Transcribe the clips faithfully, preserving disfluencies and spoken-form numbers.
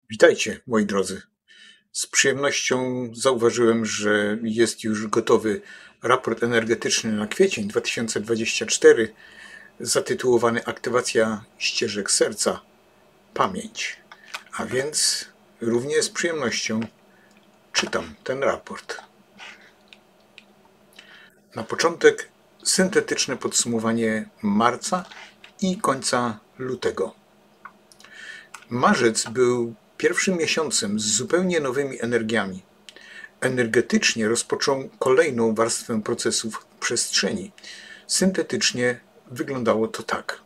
Witajcie, moi drodzy. Z przyjemnością zauważyłem, że jest już gotowy raport energetyczny na kwiecień dwa tysiące dwudziesty czwarty, zatytułowany Aktywacja ścieżek serca, pamięć. A więc równie z przyjemnością czytam ten raport. Na początek syntetyczne podsumowanie marca i końca lutego. Marzec był pierwszym miesiącem z zupełnie nowymi energiami. Energetycznie rozpoczął kolejną warstwę procesów w przestrzeni. Syntetycznie wyglądało to tak.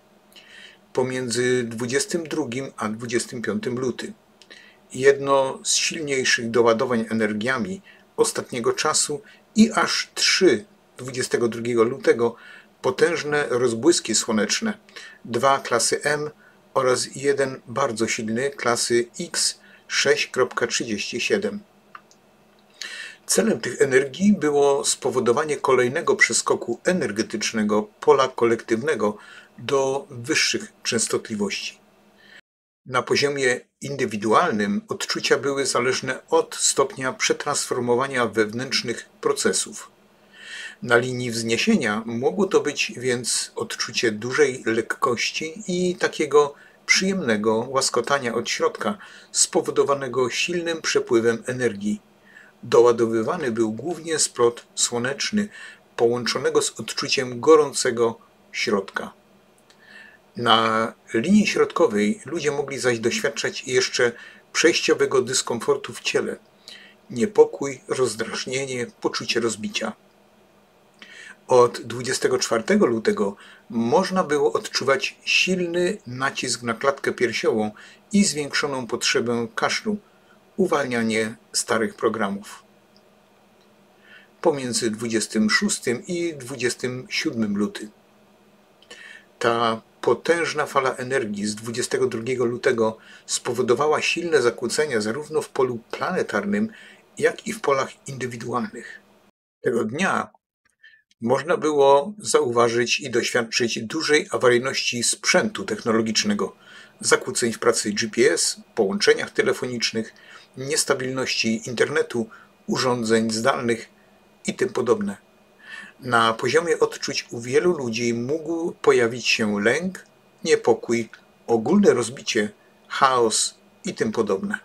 Pomiędzy dwudziestym drugim a dwudziestym piątym luty jedno z silniejszych doładowań energiami ostatniego czasu i aż trzy dwudziestego drugiego lutego potężne rozbłyski słoneczne, dwa klasy M oraz jeden bardzo silny klasy X sześć przecinek trzydzieści siedem. Celem tych energii było spowodowanie kolejnego przeskoku energetycznego pola kolektywnego do wyższych częstotliwości. Na poziomie indywidualnym odczucia były zależne od stopnia przetransformowania wewnętrznych procesów. Na linii wzniesienia mogło to być więc odczucie dużej lekkości i takiego przyjemnego łaskotania od środka, spowodowanego silnym przepływem energii. Doładowywany był głównie splot słoneczny, połączonego z odczuciem gorącego środka. Na linii środkowej ludzie mogli zaś doświadczać jeszcze przejściowego dyskomfortu w ciele, niepokój, rozdrażnienie, poczucie rozbicia. Od dwudziestego czwartego lutego można było odczuwać silny nacisk na klatkę piersiową i zwiększoną potrzebę kaszlu, uwalnianie starych programów. Pomiędzy dwudziestym szóstym i dwudziestym siódmym luty. Ta potężna fala energii z dwudziestego drugiego lutego spowodowała silne zakłócenia zarówno w polu planetarnym, jak i w polach indywidualnych. Tego dnia można było zauważyć i doświadczyć dużej awaryjności sprzętu technologicznego, zakłóceń w pracy G P S, połączeniach telefonicznych, niestabilności internetu, urządzeń zdalnych i tym podobne. Na poziomie odczuć u wielu ludzi mógł pojawić się lęk, niepokój, ogólne rozbicie, chaos i tym podobne.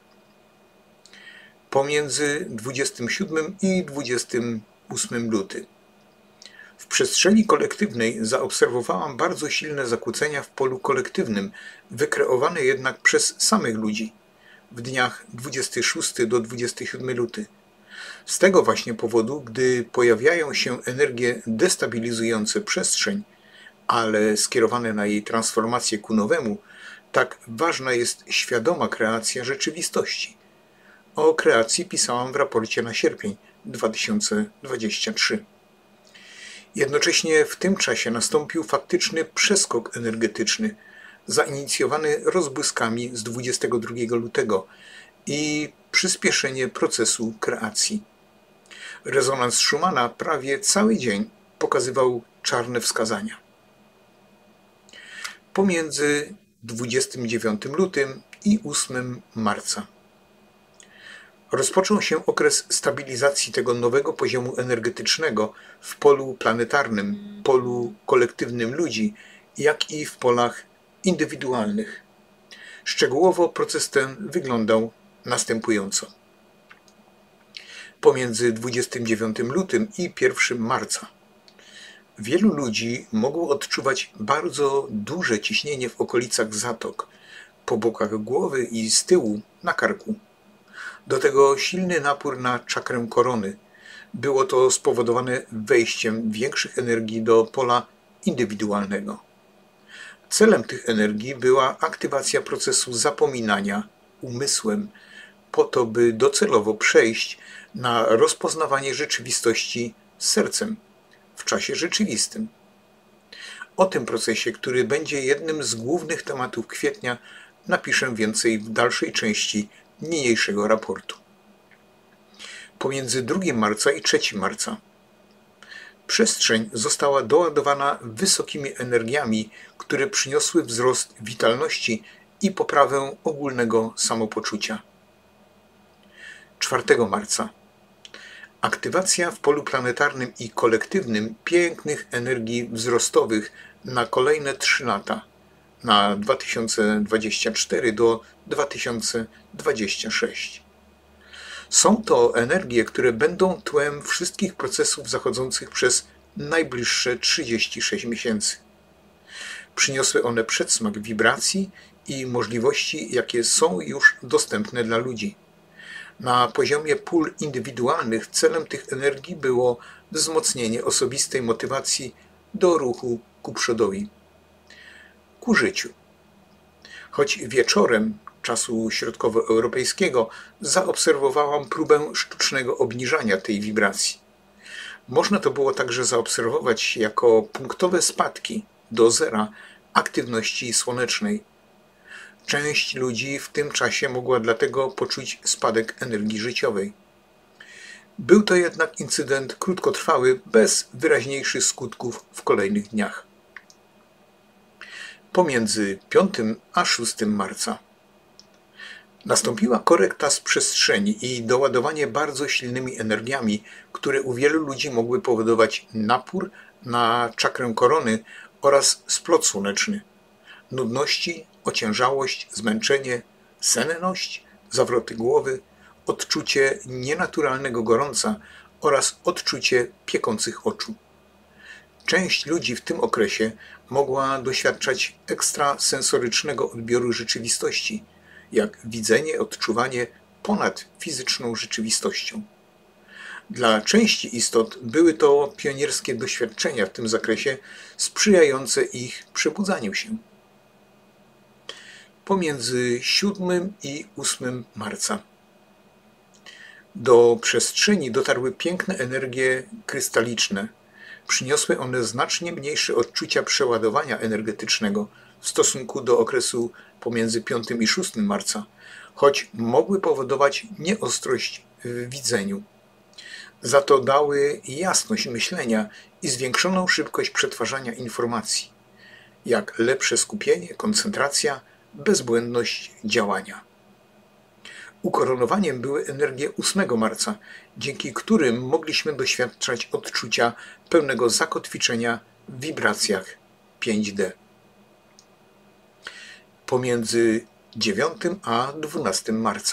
Pomiędzy dwudziestym siódmym i dwudziestym ósmym luty. W przestrzeni kolektywnej zaobserwowałam bardzo silne zakłócenia w polu kolektywnym, wykreowane jednak przez samych ludzi w dniach dwudziestego szóstego do dwudziestego siódmego luty. Z tego właśnie powodu, gdy pojawiają się energie destabilizujące przestrzeń, ale skierowane na jej transformację ku nowemu, tak ważna jest świadoma kreacja rzeczywistości. O kreacji pisałam w raporcie na sierpień dwa tysiące dwudziesty trzeci. Jednocześnie w tym czasie nastąpił faktyczny przeskok energetyczny, zainicjowany rozbłyskami z dwudziestego drugiego lutego i przyspieszenie procesu kreacji. Rezonans Schumana prawie cały dzień pokazywał czarne wskazania. Pomiędzy dwudziestym dziewiątym lutym i ósmym marca. Rozpoczął się okres stabilizacji tego nowego poziomu energetycznego w polu planetarnym, polu kolektywnym ludzi, jak i w polach indywidualnych. Szczegółowo proces ten wyglądał następująco. Pomiędzy dwudziestym dziewiątym lutym i pierwszym marca wielu ludzi mogło odczuwać bardzo duże ciśnienie w okolicach zatok, po bokach głowy i z tyłu na karku. Do tego silny napór na czakrę korony. Było to spowodowane wejściem większych energii do pola indywidualnego. Celem tych energii była aktywacja procesu zapominania umysłem, po to, by docelowo przejść na rozpoznawanie rzeczywistości sercem w czasie rzeczywistym. O tym procesie, który będzie jednym z głównych tematów kwietnia, napiszę więcej w dalszej części niniejszego raportu. Pomiędzy drugim marca i trzecim marca przestrzeń została doładowana wysokimi energiami, które przyniosły wzrost witalności i poprawę ogólnego samopoczucia. czwartego marca. Aktywacja w polu planetarnym i kolektywnym pięknych energii wzrostowych na kolejne trzy lata, na dwa tysiące dwudziesty czwarty do dwa tysiące dwudziestego szóstego. Są to energie, które będą tłem wszystkich procesów zachodzących przez najbliższe trzydzieści sześć miesięcy. Przyniosły one przedsmak wibracji i możliwości, jakie są już dostępne dla ludzi. Na poziomie pól indywidualnych celem tych energii było wzmocnienie osobistej motywacji do ruchu ku przodowi, ku życiu. Choć wieczorem czasu środkowoeuropejskiego zaobserwowałam próbę sztucznego obniżania tej wibracji. Można to było także zaobserwować jako punktowe spadki do zera aktywności słonecznej. Część ludzi w tym czasie mogła dlatego poczuć spadek energii życiowej. Był to jednak incydent krótkotrwały, bez wyraźniejszych skutków w kolejnych dniach. Pomiędzy piątym a szóstym marca nastąpiła korekta z przestrzeni i doładowanie bardzo silnymi energiami, które u wielu ludzi mogły powodować napór na czakrę korony oraz splot słoneczny, nudności, ociężałość, zmęczenie, senność, zawroty głowy, odczucie nienaturalnego gorąca oraz odczucie piekących oczu. Część ludzi w tym okresie mogła doświadczać ekstrasensorycznego odbioru rzeczywistości, jak widzenie, odczuwanie ponad fizyczną rzeczywistością. Dla części istot były to pionierskie doświadczenia w tym zakresie, sprzyjające ich przebudzaniu się. Pomiędzy siódmym i ósmym marca do przestrzeni dotarły piękne energie krystaliczne. Przyniosły one znacznie mniejsze odczucia przeładowania energetycznego w stosunku do okresu pomiędzy piątym i szóstym marca, choć mogły powodować nieostrość w widzeniu. Za to dały jasność myślenia i zwiększoną szybkość przetwarzania informacji, jak lepsze skupienie, koncentracja, bezbłędność działania. Ukoronowaniem były energie ósmego marca, dzięki którym mogliśmy doświadczać odczucia pełnego zakotwiczenia w wibracjach pięć D. Pomiędzy dziewiątym a dwunastym marca.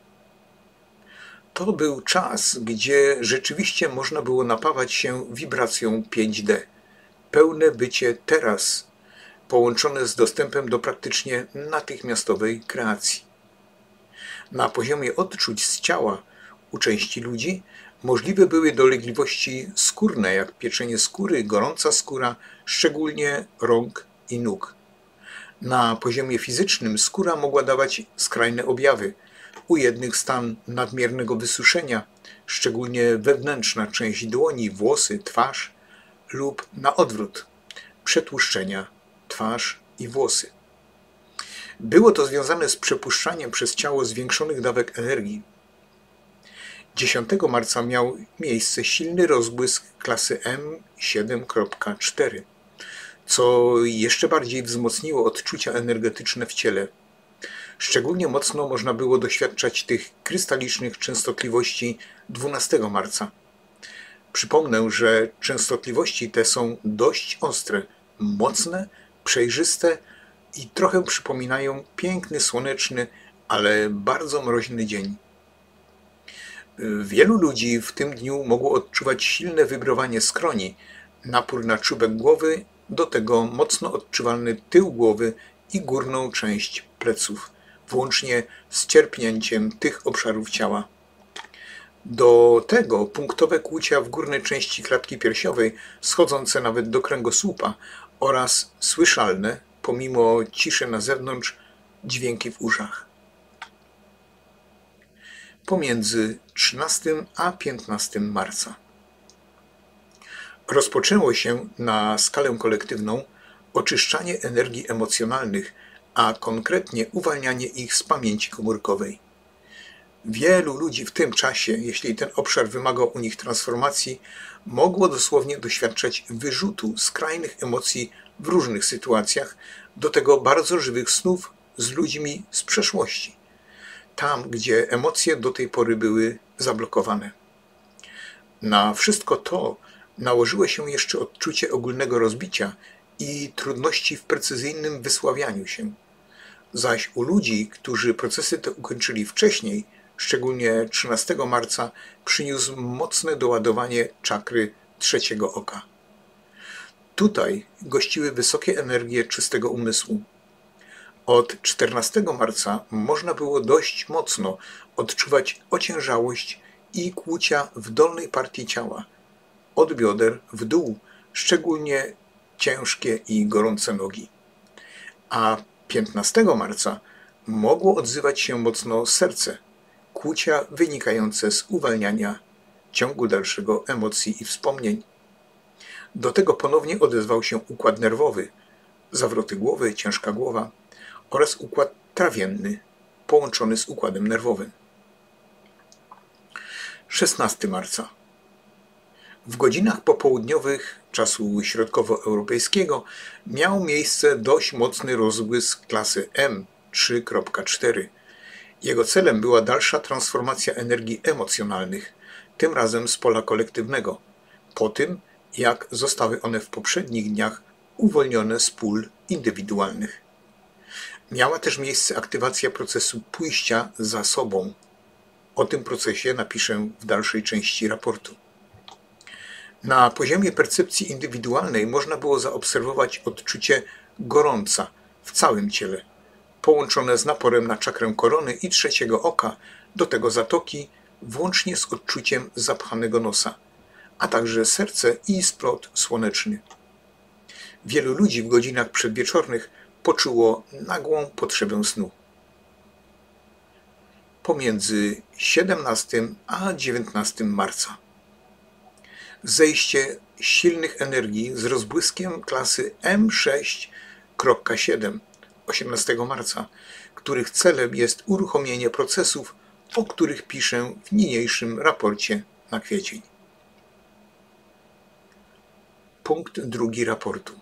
To był czas, gdzie rzeczywiście można było napawać się wibracją pięć D. Pełne bycie teraz, połączone z dostępem do praktycznie natychmiastowej kreacji. Na poziomie odczuć z ciała u części ludzi możliwe były dolegliwości skórne, jak pieczenie skóry, gorąca skóra, szczególnie rąk i nóg. Na poziomie fizycznym skóra mogła dawać skrajne objawy. U jednych stan nadmiernego wysuszenia, szczególnie wewnętrzna część dłoni, włosy, twarz lub na odwrót, przetłuszczenia, twarz i włosy. Było to związane z przepuszczaniem przez ciało zwiększonych dawek energii. dziesiątego marca miał miejsce silny rozbłysk klasy M siedem kropka cztery, co jeszcze bardziej wzmocniło odczucia energetyczne w ciele. Szczególnie mocno można było doświadczać tych krystalicznych częstotliwości dwunastego marca. Przypomnę, że częstotliwości te są dość ostre, mocne, przejrzyste i trochę przypominają piękny, słoneczny, ale bardzo mroźny dzień. Wielu ludzi w tym dniu mogło odczuwać silne wibrowanie skroni, napór na czubek głowy, do tego mocno odczuwalny tył głowy i górną część pleców, włącznie z cierpnięciem tych obszarów ciała. Do tego punktowe kłucia w górnej części klatki piersiowej, schodzące nawet do kręgosłupa oraz słyszalne, pomimo ciszy na zewnątrz, dźwięki w uszach. Pomiędzy trzynastym a piętnastym marca rozpoczęło się na skalę kolektywną oczyszczanie energii emocjonalnych, a konkretnie uwalnianie ich z pamięci komórkowej. Wielu ludzi w tym czasie, jeśli ten obszar wymagał u nich transformacji, mogło dosłownie doświadczać wyrzutu skrajnych emocji w różnych sytuacjach, do tego bardzo żywych snów z ludźmi z przeszłości, tam gdzie emocje do tej pory były zablokowane. Na wszystko to nałożyło się jeszcze odczucie ogólnego rozbicia i trudności w precyzyjnym wysławianiu się. Zaś u ludzi, którzy procesy te ukończyli wcześniej, szczególnie trzynastego marca, przyniósł mocne doładowanie czakry trzeciego oka. Tutaj gościły wysokie energie czystego umysłu. Od czternastego marca można było dość mocno odczuwać ociężałość i kłucia w dolnej partii ciała, od bioder w dół, szczególnie ciężkie i gorące nogi. A piętnastego marca mogło odzywać się mocno serce, kłucia wynikające z uwalniania ciągu dalszego emocji i wspomnień. Do tego ponownie odezwał się układ nerwowy, zawroty głowy, ciężka głowa oraz układ trawienny połączony z układem nerwowym. szesnastego marca. W godzinach popołudniowych czasu środkowoeuropejskiego miał miejsce dość mocny rozbłysk klasy M trzy kropka cztery. Jego celem była dalsza transformacja energii emocjonalnych, tym razem z pola kolektywnego, po tym jak zostały one w poprzednich dniach uwolnione z pól indywidualnych. Miała też miejsce aktywacja procesu pójścia za sobą. O tym procesie napiszę w dalszej części raportu. Na poziomie percepcji indywidualnej można było zaobserwować odczucie gorąca w całym ciele, połączone z naporem na czakrę korony i trzeciego oka, do tego zatoki, włącznie z odczuciem zapchanego nosa, a także serce i splot słoneczny. Wielu ludzi w godzinach przedwieczornych poczuło nagłą potrzebę snu. Pomiędzy siedemnastego a dziewiętnastego marca. Zejście silnych energii z rozbłyskiem klasy M sześć kropka siedem osiemnastego marca, których celem jest uruchomienie procesów, o których piszę w niniejszym raporcie na kwiecień. Punkt drugi raportu.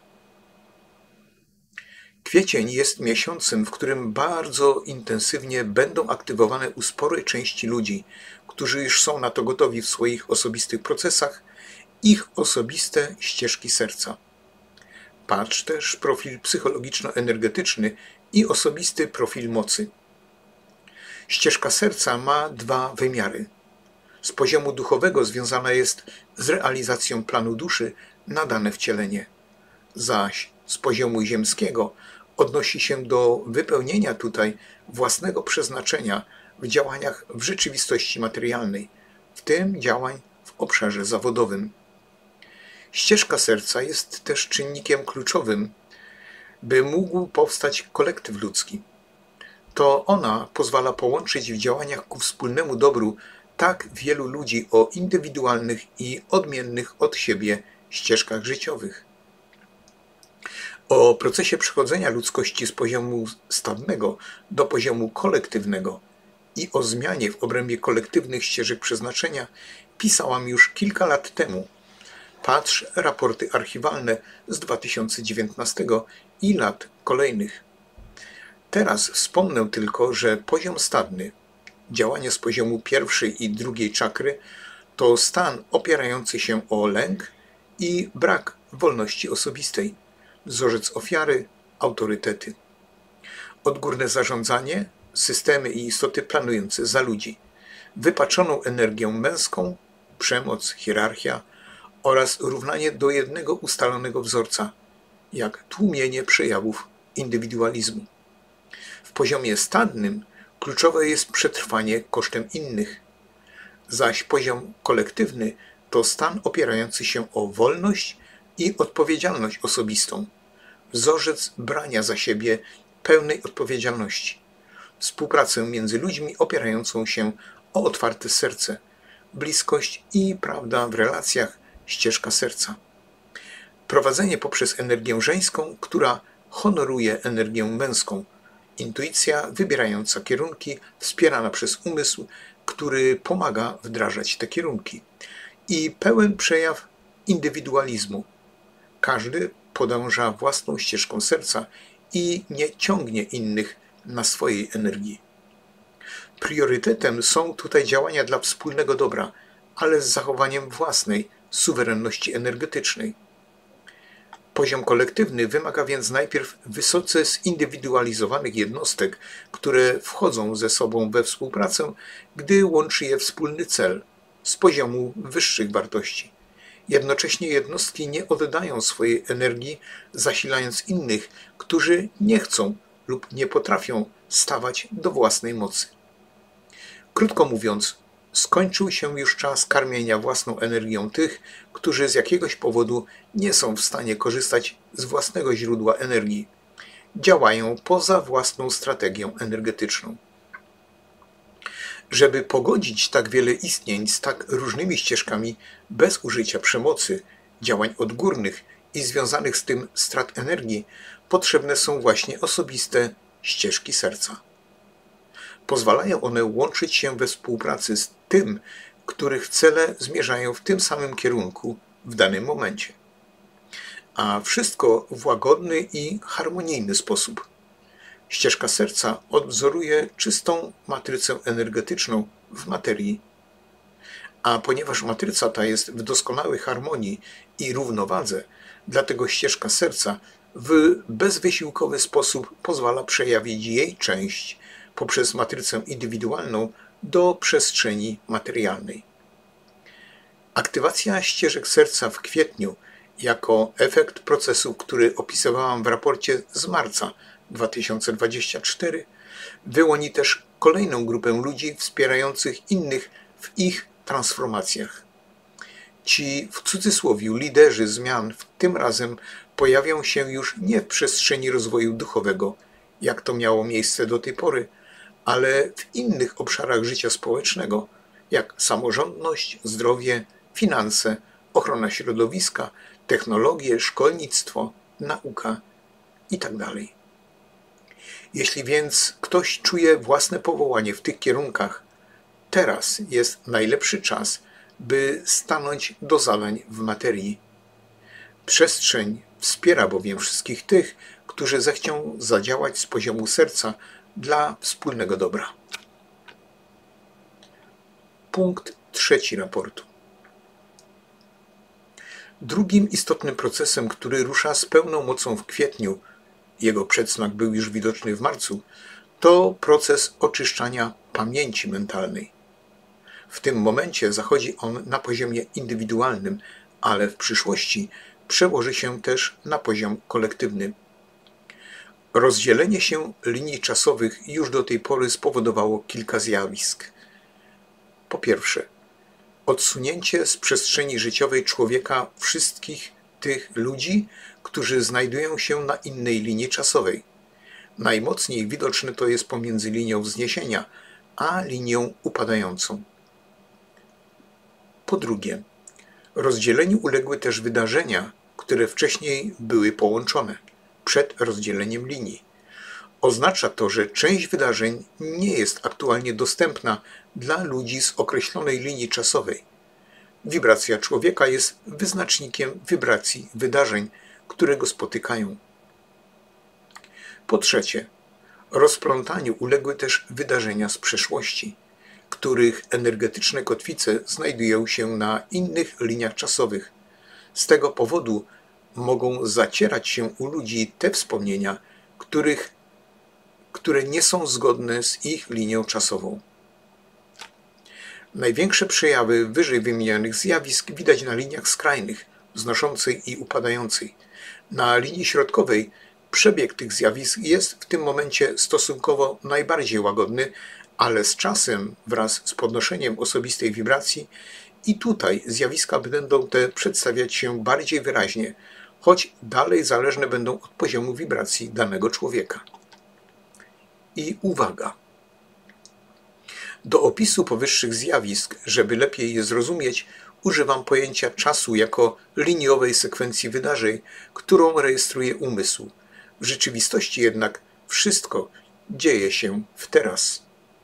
Kwiecień jest miesiącem, w którym bardzo intensywnie będą aktywowane u sporej części ludzi, którzy już są na to gotowi w swoich osobistych procesach, ich osobiste ścieżki serca. Patrz też profil psychologiczno-energetyczny i osobisty profil mocy. Ścieżka serca ma dwa wymiary. Z poziomu duchowego związana jest z realizacją planu duszy na dane wcielenie, zaś z poziomu ziemskiego odnosi się do wypełnienia tutaj własnego przeznaczenia w działaniach w rzeczywistości materialnej, w tym działań w obszarze zawodowym. Ścieżka serca jest też czynnikiem kluczowym, by mógł powstać kolektyw ludzki. To ona pozwala połączyć w działaniach ku wspólnemu dobru tak wielu ludzi o indywidualnych i odmiennych od siebie ścieżkach życiowych. O procesie przechodzenia ludzkości z poziomu stadnego do poziomu kolektywnego i o zmianie w obrębie kolektywnych ścieżek przeznaczenia pisałam już kilka lat temu. Patrz raporty archiwalne z dwa tysiące dziewiętnastego i lat kolejnych. Teraz wspomnę tylko, że poziom stadny, działanie z poziomu pierwszej i drugiej czakry, to stan opierający się o lęk i brak wolności osobistej, wzorzec ofiary, autorytety. Odgórne zarządzanie, systemy i istoty planujące za ludzi, wypaczoną energię męską, przemoc, hierarchia oraz równanie do jednego ustalonego wzorca, jak tłumienie przejawów indywidualizmu. W poziomie stadnym kluczowe jest przetrwanie kosztem innych, zaś poziom kolektywny to stan opierający się o wolność i odpowiedzialność osobistą, wzorzec brania za siebie pełnej odpowiedzialności, współpracę między ludźmi opierającą się o otwarte serce, bliskość i prawda w relacjach, ścieżka serca. Prowadzenie poprzez energię żeńską, która honoruje energię męską, intuicja wybierająca kierunki, wspierana przez umysł, który pomaga wdrażać te kierunki, i pełen przejaw indywidualizmu. Każdy podąża własną ścieżką serca i nie ciągnie innych na swojej energii. Priorytetem są tutaj działania dla wspólnego dobra, ale z zachowaniem własnej suwerenności energetycznej. Poziom kolektywny wymaga więc najpierw wysoce zindywidualizowanych jednostek, które wchodzą ze sobą we współpracę, gdy łączy je wspólny cel z poziomu wyższych wartości. Jednocześnie jednostki nie oddają swojej energii, zasilając innych, którzy nie chcą lub nie potrafią stawać do własnej mocy. Krótko mówiąc, skończył się już czas karmienia własną energią tych, którzy z jakiegoś powodu nie są w stanie korzystać z własnego źródła energii. Działają poza własną strategią energetyczną. Żeby pogodzić tak wiele istnień z tak różnymi ścieżkami bez użycia przemocy, działań odgórnych i związanych z tym strat energii, potrzebne są właśnie osobiste ścieżki serca. Pozwalają one łączyć się we współpracy z tym, których cele zmierzają w tym samym kierunku w danym momencie. A wszystko w łagodny i harmonijny sposób. Ścieżka serca odwzoruje czystą matrycę energetyczną w materii. A ponieważ matryca ta jest w doskonałej harmonii i równowadze, dlatego ścieżka serca w bezwysiłkowy sposób pozwala przejawić jej część poprzez matrycę indywidualną do przestrzeni materialnej. Aktywacja ścieżek serca w kwietniu jako efekt procesu, który opisywałam w raporcie z marca dwa tysiące dwudziestego czwartego, wyłoni też kolejną grupę ludzi wspierających innych w ich transformacjach. Ci w cudzysłowie liderzy zmian tym razem pojawią się już nie w przestrzeni rozwoju duchowego, jak to miało miejsce do tej pory, ale w innych obszarach życia społecznego, jak samorządność, zdrowie, finanse, ochrona środowiska, technologie, szkolnictwo, nauka itd. Jeśli więc ktoś czuje własne powołanie w tych kierunkach, teraz jest najlepszy czas, by stanąć do zadań w materii. Przestrzeń wspiera bowiem wszystkich tych, którzy zechcią zadziałać z poziomu serca dla wspólnego dobra. Punkt trzeci raportu. Drugim istotnym procesem, który rusza z pełną mocą w kwietniu, jego przedsmak był już widoczny w marcu, to proces oczyszczania pamięci mentalnej. W tym momencie zachodzi on na poziomie indywidualnym, ale w przyszłości przełoży się też na poziom kolektywny. Rozdzielenie się linii czasowych już do tej pory spowodowało kilka zjawisk. Po pierwsze, odsunięcie z przestrzeni życiowej człowieka wszystkich tych ludzi, którzy znajdują się na innej linii czasowej. Najmocniej widoczne to jest pomiędzy linią wzniesienia a linią upadającą. Po drugie, rozdzieleniu uległy też wydarzenia, które wcześniej były połączone przed rozdzieleniem linii. Oznacza to, że część wydarzeń nie jest aktualnie dostępna dla ludzi z określonej linii czasowej. Wibracja człowieka jest wyznacznikiem wibracji wydarzeń, które go spotykają. Po trzecie, rozplątaniu uległy też wydarzenia z przeszłości, których energetyczne kotwice znajdują się na innych liniach czasowych. Z tego powodu mogą zacierać się u ludzi te wspomnienia, których, które nie są zgodne z ich linią czasową. Największe przejawy wyżej wymienionych zjawisk widać na liniach skrajnych, wznoszącej i upadającej. Na linii środkowej przebieg tych zjawisk jest w tym momencie stosunkowo najbardziej łagodny, ale z czasem wraz z podnoszeniem osobistej wibracji i tutaj zjawiska będą te przedstawiać się bardziej wyraźnie, choć dalej zależne będą od poziomu wibracji danego człowieka. I uwaga! Do opisu powyższych zjawisk, żeby lepiej je zrozumieć, używam pojęcia czasu jako liniowej sekwencji wydarzeń, którą rejestruje umysł. W rzeczywistości jednak wszystko dzieje się w teraz.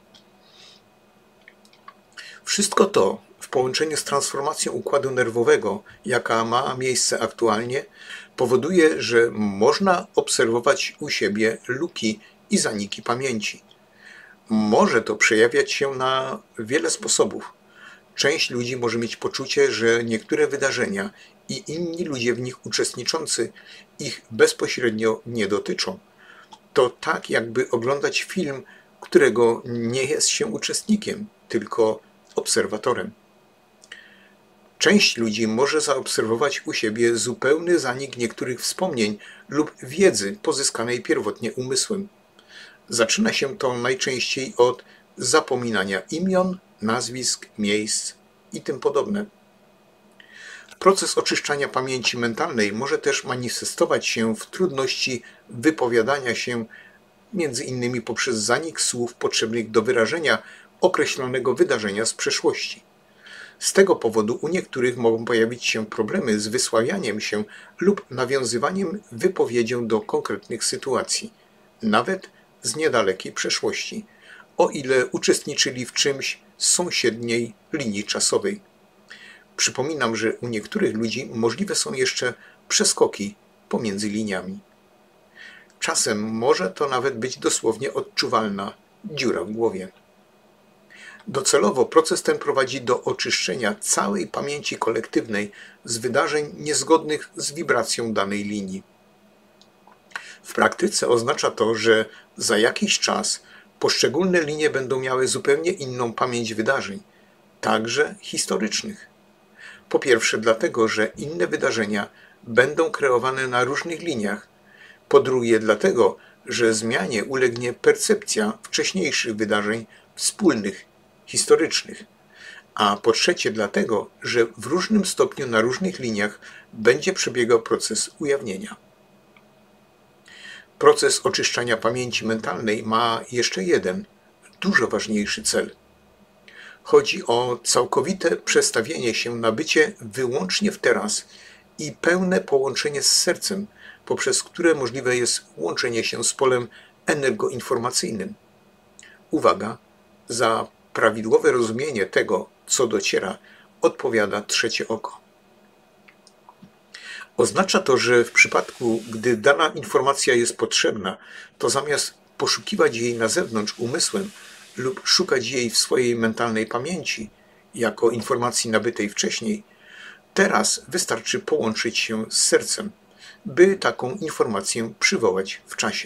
Wszystko to w połączeniu z transformacją układu nerwowego, jaka ma miejsce aktualnie, powoduje, że można obserwować u siebie luki i zaniki pamięci. Może to przejawiać się na wiele sposobów. Część ludzi może mieć poczucie, że niektóre wydarzenia i inni ludzie w nich uczestniczący ich bezpośrednio nie dotyczą. To tak, jakby oglądać film, którego nie jest się uczestnikiem, tylko obserwatorem. Część ludzi może zaobserwować u siebie zupełny zanik niektórych wspomnień lub wiedzy pozyskanej pierwotnie umysłem. Zaczyna się to najczęściej od zapominania imion, nazwisk, miejsc i tym podobne. Proces oczyszczania pamięci mentalnej może też manifestować się w trudności wypowiadania się, między innymi poprzez zanik słów potrzebnych do wyrażenia określonego wydarzenia z przeszłości. Z tego powodu u niektórych mogą pojawić się problemy z wysławianiem się lub nawiązywaniem wypowiedzią do konkretnych sytuacji, nawet z niedalekiej przeszłości, o ile uczestniczyli w czymś z sąsiedniej linii czasowej. Przypominam, że u niektórych ludzi możliwe są jeszcze przeskoki pomiędzy liniami. Czasem może to nawet być dosłownie odczuwalna dziura w głowie. Docelowo proces ten prowadzi do oczyszczenia całej pamięci kolektywnej z wydarzeń niezgodnych z wibracją danej linii. W praktyce oznacza to, że za jakiś czas poszczególne linie będą miały zupełnie inną pamięć wydarzeń, także historycznych. Po pierwsze dlatego, że inne wydarzenia będą kreowane na różnych liniach. Po drugie dlatego, że zmianie ulegnie percepcja wcześniejszych wydarzeń wspólnych, historycznych. A po trzecie dlatego, że w różnym stopniu na różnych liniach będzie przebiegał proces ujawnienia. Proces oczyszczania pamięci mentalnej ma jeszcze jeden, dużo ważniejszy cel. Chodzi o całkowite przestawienie się na bycie wyłącznie w teraz i pełne połączenie z sercem, poprzez które możliwe jest łączenie się z polem energoinformacyjnym. Uwaga, za prawidłowe rozumienie tego, co dociera, odpowiada trzecie oko. Oznacza to, że w przypadku, gdy dana informacja jest potrzebna, to zamiast poszukiwać jej na zewnątrz umysłem lub szukać jej w swojej mentalnej pamięci, jako informacji nabytej wcześniej, teraz wystarczy połączyć się z sercem, by taką informację przywołać w czasie.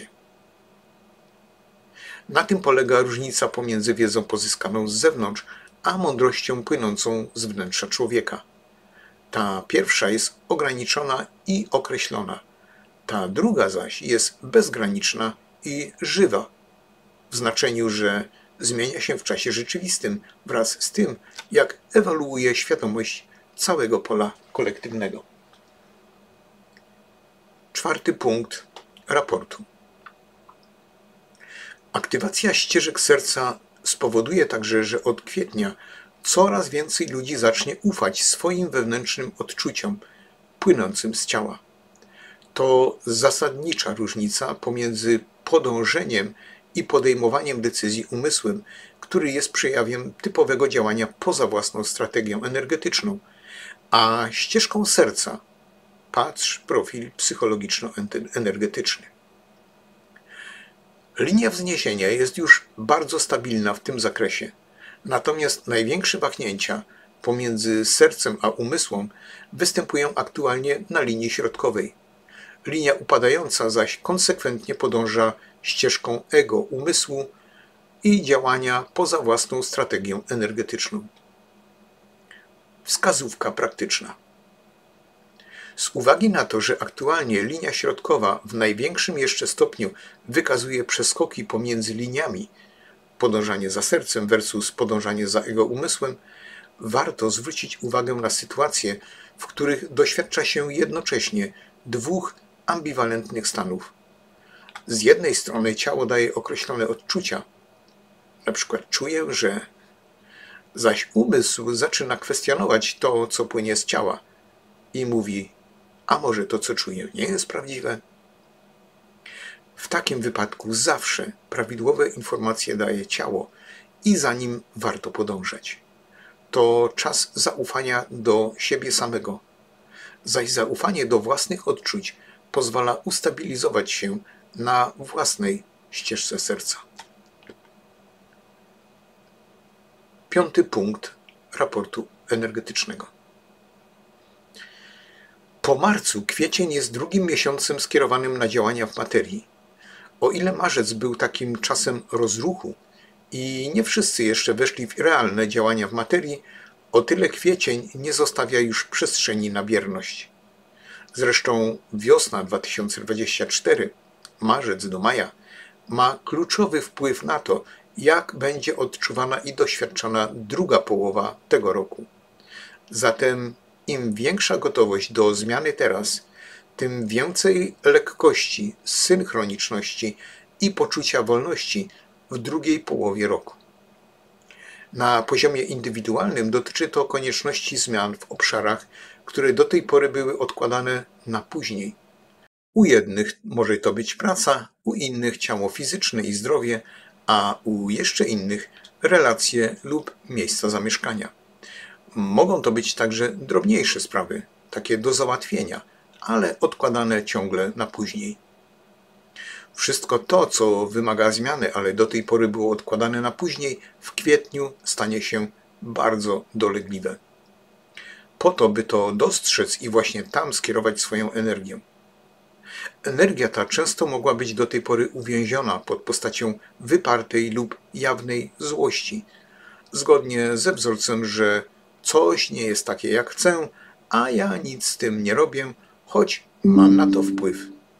Na tym polega różnica pomiędzy wiedzą pozyskaną z zewnątrz, a mądrością płynącą z wnętrza człowieka. Ta pierwsza jest ograniczona i określona, ta druga zaś jest bezgraniczna i żywa, w znaczeniu, że zmienia się w czasie rzeczywistym wraz z tym, jak ewoluuje świadomość całego pola kolektywnego. Czwarty punkt raportu. Aktywacja ścieżek serca spowoduje także, że od kwietnia coraz więcej ludzi zacznie ufać swoim wewnętrznym odczuciom płynącym z ciała. To zasadnicza różnica pomiędzy podążeniem i podejmowaniem decyzji umysłem, który jest przejawem typowego działania poza własną strategią energetyczną, a ścieżką serca, patrz profil psychologiczno-energetyczny. Linia wzniesienia jest już bardzo stabilna w tym zakresie, natomiast największe wahnięcia pomiędzy sercem a umysłem występują aktualnie na linii środkowej. Linia upadająca zaś konsekwentnie podąża ścieżką ego umysłu i działania poza własną strategią energetyczną. Wskazówka praktyczna. Z uwagi na to, że aktualnie linia środkowa w największym jeszcze stopniu wykazuje przeskoki pomiędzy liniami, podążanie za sercem versus podążanie za ego umysłem, warto zwrócić uwagę na sytuacje, w których doświadcza się jednocześnie dwóch ambiwalentnych stanów. Z jednej strony ciało daje określone odczucia, na przykład czuję, że, zaś umysł zaczyna kwestionować to, co płynie z ciała i mówi, a może to, co czuję, nie jest prawdziwe? W takim wypadku zawsze prawidłowe informacje daje ciało i za nim warto podążać. To czas zaufania do siebie samego, zaś zaufanie do własnych odczuć pozwala ustabilizować się na własnej ścieżce serca. Piąty punkt raportu energetycznego. Po marcu kwiecień jest drugim miesiącem skierowanym na działania w materii. O ile marzec był takim czasem rozruchu i nie wszyscy jeszcze weszli w realne działania w materii, o tyle kwiecień nie zostawia już przestrzeni na bierność. Zresztą wiosna dwa tysiące dwudziesty czwarty, marzec do maja, ma kluczowy wpływ na to, jak będzie odczuwana i doświadczana druga połowa tego roku. Zatem im większa gotowość do zmiany teraz, tym więcej lekkości, synchroniczności i poczucia wolności w drugiej połowie roku. Na poziomie indywidualnym dotyczy to konieczności zmian w obszarach, które do tej pory były odkładane na później. U jednych może to być praca, u innych ciało fizyczne i zdrowie, a u jeszcze innych relacje lub miejsca zamieszkania. Mogą to być także drobniejsze sprawy, takie do załatwienia, ale odkładane ciągle na później. Wszystko to, co wymaga zmiany, ale do tej pory było odkładane na później, w kwietniu stanie się bardzo dolegliwe. Po to, by to dostrzec i właśnie tam skierować swoją energię. Energia ta często mogła być do tej pory uwięziona pod postacią wypartej lub jawnej złości, zgodnie ze wzorcem, że coś nie jest takie jak chcę, a ja nic z tym nie robię, choć mam na to wpływ.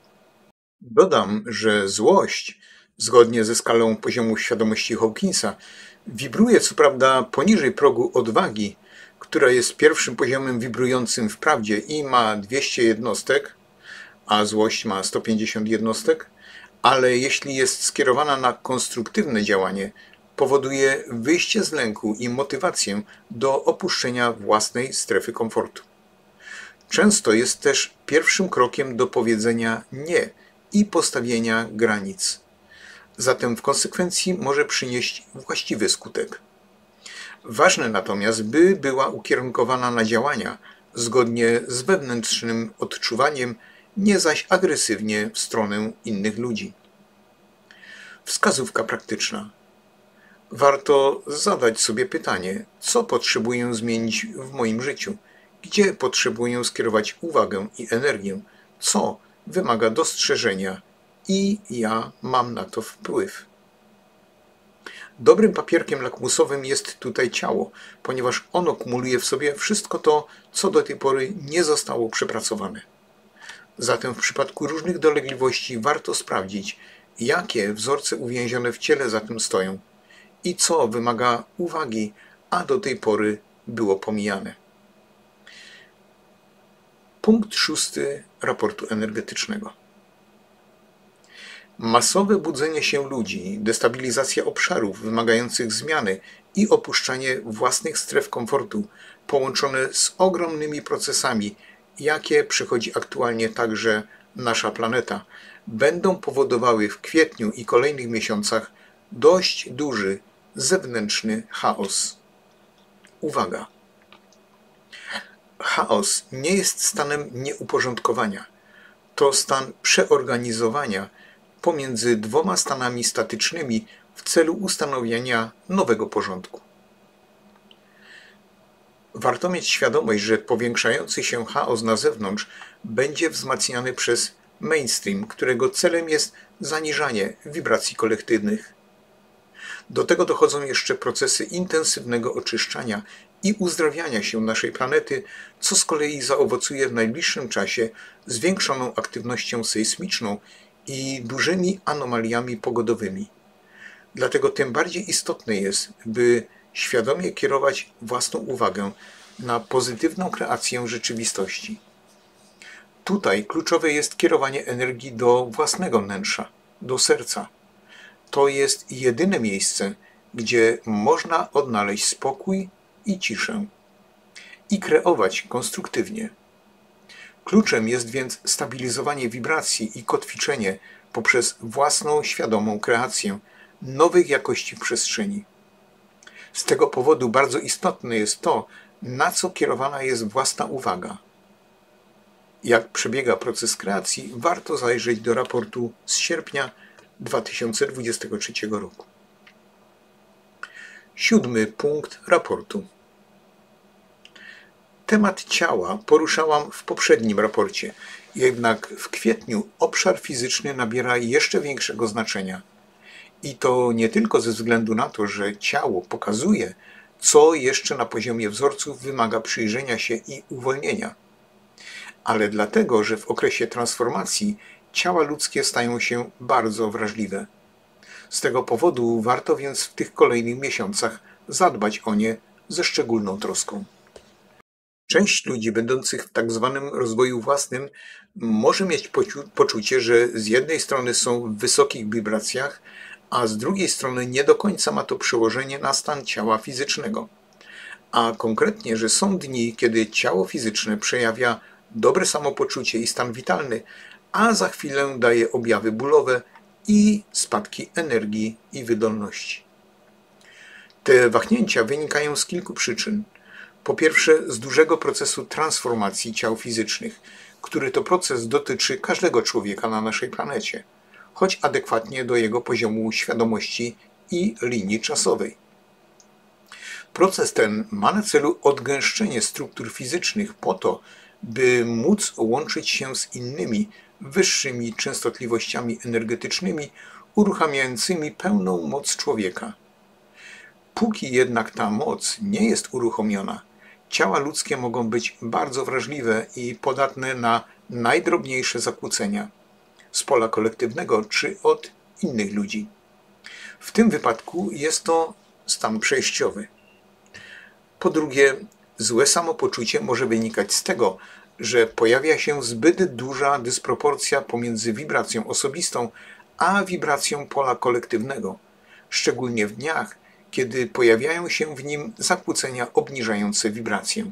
Dodam, że złość, zgodnie ze skalą poziomu świadomości Hawkinsa, wibruje co prawda poniżej progu odwagi, która jest pierwszym poziomem wibrującym w prawdzie i ma dwieście jednostek, a złość ma sto pięćdziesiąt jednostek, ale jeśli jest skierowana na konstruktywne działanie, powoduje wyjście z lęku i motywację do opuszczenia własnej strefy komfortu. Często jest też pierwszym krokiem do powiedzenia nie i postawienia granic. Zatem w konsekwencji może przynieść właściwy skutek. Ważne natomiast, by była ukierunkowana na działania zgodnie z wewnętrznym odczuwaniem, nie zaś agresywnie w stronę innych ludzi. Wskazówka praktyczna. Warto zadać sobie pytanie, co potrzebuję zmienić w moim życiu, gdzie potrzebuję skierować uwagę i energię, co wymaga dostrzeżenia i ja mam na to wpływ. Dobrym papierkiem lakmusowym jest tutaj ciało, ponieważ ono kumuluje w sobie wszystko to, co do tej pory nie zostało przepracowane. Zatem w przypadku różnych dolegliwości warto sprawdzić, jakie wzorce uwięzione w ciele za tym stoją i co wymaga uwagi, a do tej pory było pomijane. Punkt szósty raportu energetycznego. Masowe budzenie się ludzi, destabilizacja obszarów wymagających zmiany i opuszczanie własnych stref komfortu, połączone z ogromnymi procesami, jakie przechodzi aktualnie także nasza planeta, będą powodowały w kwietniu i kolejnych miesiącach dość duży zewnętrzny chaos. Uwaga! Chaos nie jest stanem nieuporządkowania. To stan przeorganizowania pomiędzy dwoma stanami statycznymi w celu ustanowienia nowego porządku. Warto mieć świadomość, że powiększający się chaos na zewnątrz będzie wzmacniany przez mainstream, którego celem jest zaniżanie wibracji kolektywnych. Do tego dochodzą jeszcze procesy intensywnego oczyszczania i uzdrawiania się naszej planety, co z kolei zaowocuje w najbliższym czasie zwiększoną aktywnością sejsmiczną i dużymi anomaliami pogodowymi. Dlatego tym bardziej istotne jest, by świadomie kierować własną uwagę na pozytywną kreację rzeczywistości. Tutaj kluczowe jest kierowanie energii do własnego wnętrza, do serca. To jest jedyne miejsce, gdzie można odnaleźć spokój i ciszę i kreować konstruktywnie. Kluczem jest więc stabilizowanie wibracji i kotwiczenie poprzez własną świadomą kreację nowych jakości w przestrzeni. Z tego powodu bardzo istotne jest to, na co kierowana jest własna uwaga. Jak przebiega proces kreacji, warto zajrzeć do raportu z sierpnia dwa tysiące dwudziestego trzeciego roku. Siódmy punkt raportu. Temat ciała poruszałam w poprzednim raporcie, jednak w kwietniu obszar fizyczny nabiera jeszcze większego znaczenia. I to nie tylko ze względu na to, że ciało pokazuje, co jeszcze na poziomie wzorców wymaga przyjrzenia się i uwolnienia, ale dlatego, że w okresie transformacji ciała ludzkie stają się bardzo wrażliwe. Z tego powodu warto więc w tych kolejnych miesiącach zadbać o nie ze szczególną troską. Część ludzi będących w tak zwanym rozwoju własnym może mieć poczucie, że z jednej strony są w wysokich wibracjach, a z drugiej strony nie do końca ma to przełożenie na stan ciała fizycznego. A konkretnie, że są dni, kiedy ciało fizyczne przejawia dobre samopoczucie i stan witalny, a za chwilę daje objawy bólowe i spadki energii i wydolności. Te wahnięcia wynikają z kilku przyczyn. Po pierwsze, z dużego procesu transformacji ciał fizycznych, który to proces dotyczy każdego człowieka na naszej planecie, choć adekwatnie do jego poziomu świadomości i linii czasowej. Proces ten ma na celu odgęszczenie struktur fizycznych po to, by móc łączyć się z innymi, wyższymi częstotliwościami energetycznymi, uruchamiającymi pełną moc człowieka. Póki jednak ta moc nie jest uruchomiona, ciała ludzkie mogą być bardzo wrażliwe i podatne na najdrobniejsze zakłócenia z pola kolektywnego czy od innych ludzi. W tym wypadku jest to stan przejściowy. Po drugie, złe samopoczucie może wynikać z tego, że pojawia się zbyt duża dysproporcja pomiędzy wibracją osobistą a wibracją pola kolektywnego, szczególnie w dniach, kiedy pojawiają się w nim zakłócenia obniżające wibrację.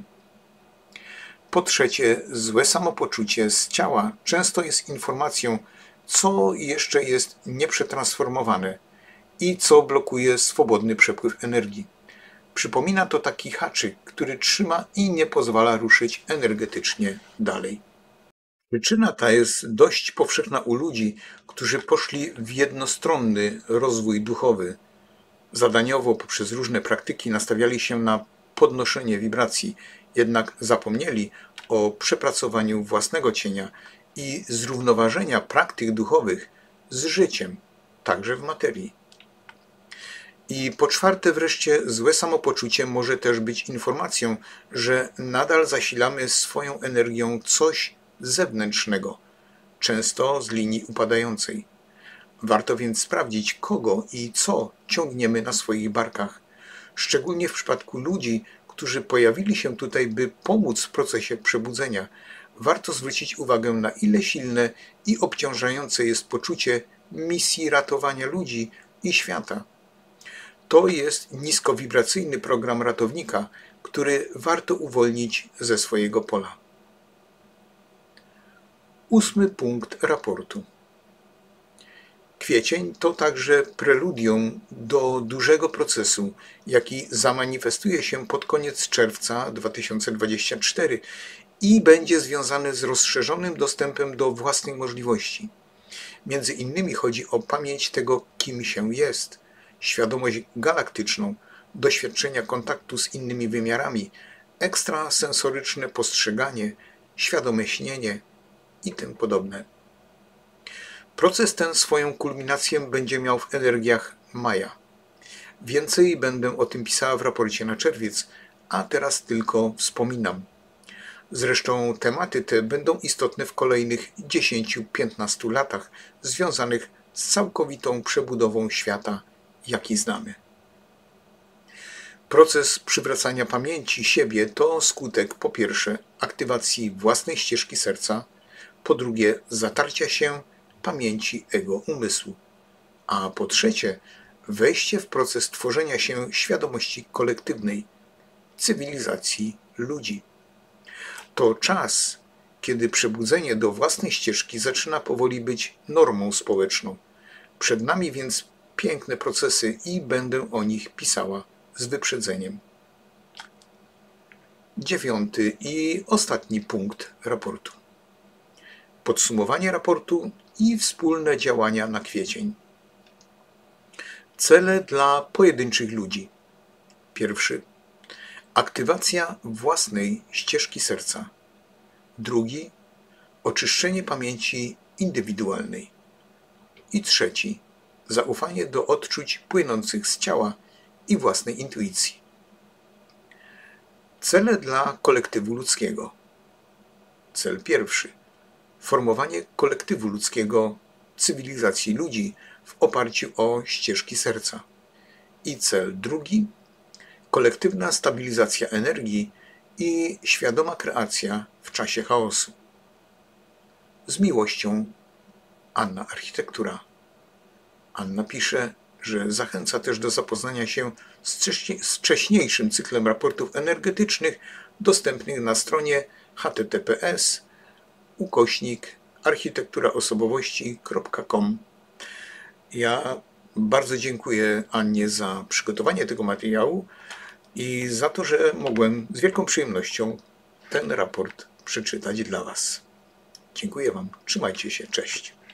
Po trzecie, złe samopoczucie z ciała często jest informacją, co jeszcze jest nieprzetransformowane i co blokuje swobodny przepływ energii. Przypomina to taki haczyk, który trzyma i nie pozwala ruszyć energetycznie dalej. Przyczyna ta jest dość powszechna u ludzi, którzy poszli w jednostronny rozwój duchowy. Zadaniowo poprzez różne praktyki nastawiali się na podnoszenie wibracji, jednak zapomnieli o przepracowaniu własnego cienia i zrównoważenia praktyk duchowych z życiem, także w materii. I po czwarte wreszcie, złe samopoczucie może też być informacją, że nadal zasilamy swoją energią coś zewnętrznego, często z linii upadającej. Warto więc sprawdzić, kogo i co ciągniemy na swoich barkach, szczególnie w przypadku ludzi, którzy pojawili się tutaj, by pomóc w procesie przebudzenia. Warto zwrócić uwagę, na ile silne i obciążające jest poczucie misji ratowania ludzi i świata. To jest niskowibracyjny program ratownika, który warto uwolnić ze swojego pola. Ósmy punkt raportu. Kwiecień to także preludium do dużego procesu, jaki zamanifestuje się pod koniec czerwca dwa tysiące dwudziestego czwartego i będzie związany z rozszerzonym dostępem do własnych możliwości. Między innymi chodzi o pamięć tego, kim się jest, świadomość galaktyczną, doświadczenia kontaktu z innymi wymiarami, ekstrasensoryczne postrzeganie, świadome śnienie i tym podobne. Proces ten swoją kulminację będzie miał w energiach maja. Więcej będę o tym pisała w raporcie na czerwiec, a teraz tylko wspominam. Zresztą tematy te będą istotne w kolejnych dziesięciu do piętnastu latach, związanych z całkowitą przebudową świata, jaki znamy. Proces przywracania pamięci siebie to skutek po pierwsze aktywacji własnej ścieżki serca, po drugie zatarcia się pamięci ego umysłu, a po trzecie wejście w proces tworzenia się świadomości kolektywnej, cywilizacji ludzi. To czas, kiedy przebudzenie do własnej ścieżki zaczyna powoli być normą społeczną. Przed nami więc piękne procesy i będę o nich pisała z wyprzedzeniem. Dziewiąty i ostatni punkt raportu. Podsumowanie raportu i wspólne działania na kwiecień. Cele dla pojedynczych ludzi. Pierwszy. Aktywacja własnej ścieżki serca. Drugi. Oczyszczenie pamięci indywidualnej. I trzeci. Zaufanie do odczuć płynących z ciała i własnej intuicji. Cele dla kolektywu ludzkiego. Cel pierwszy. Formowanie kolektywu ludzkiego, cywilizacji ludzi w oparciu o ścieżki serca. I cel drugi. Kolektywna stabilizacja energii i świadoma kreacja w czasie chaosu. Z miłością, Anna Architektura. Anna pisze, że zachęca też do zapoznania się z wcześniejszym cyklem raportów energetycznych dostępnych na stronie h t t p s ukośnik architektura osobowości kropka com. Ja bardzo dziękuję Annie za przygotowanie tego materiału i za to, że mogłem z wielką przyjemnością ten raport przeczytać dla Was. Dziękuję Wam. Trzymajcie się. Cześć.